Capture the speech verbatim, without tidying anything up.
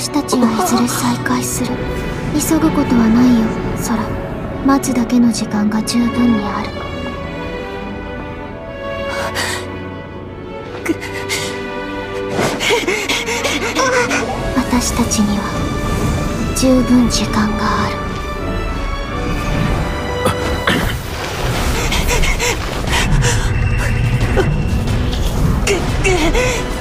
私たちはいずれ再会する。急ぐことはないよ、ソラ。待つだけの時間が十分にある。私たちには十分時間がある。 くっ